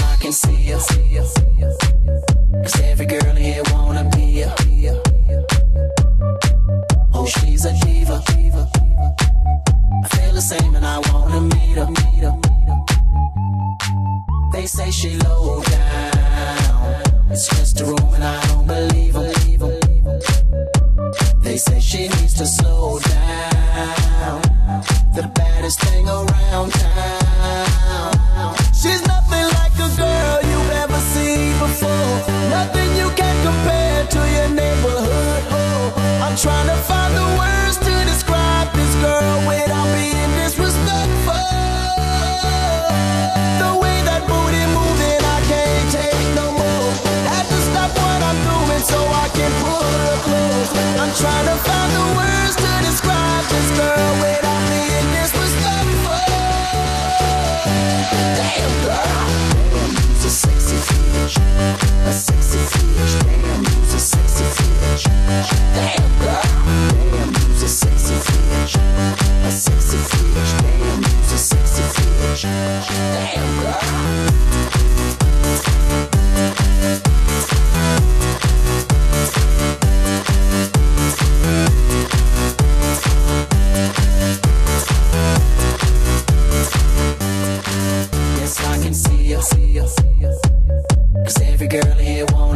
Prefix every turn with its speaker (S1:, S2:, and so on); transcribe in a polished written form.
S1: I can see her. 'Cause every girl here wanna be her. Oh, she's a diva. I feel the same and I wanna meet her. They say she low down, it's just a rumor and I don't believe her. They say she needs to slow down, the baddest thing around town. She's nothing like a girl you've ever seen before, nothing you can compare to your neighborhood. I'm trying to find the words to describe this girl without being disrespectful. The way that booty moving, I can't take no more. Had to stop what I'm doing so I can pull her close. I'm trying to find the words to describe this girl without being disrespectful. Damn girl, damn, you's a sexy fish, a sexy fish. Damn, you's a sexy fish. Damn girl, damn, you's a sexy fish, a sexy fish. Damn, you's a sexy fish. Damn girl. Yes, I can see her. 'Cause every girl here wants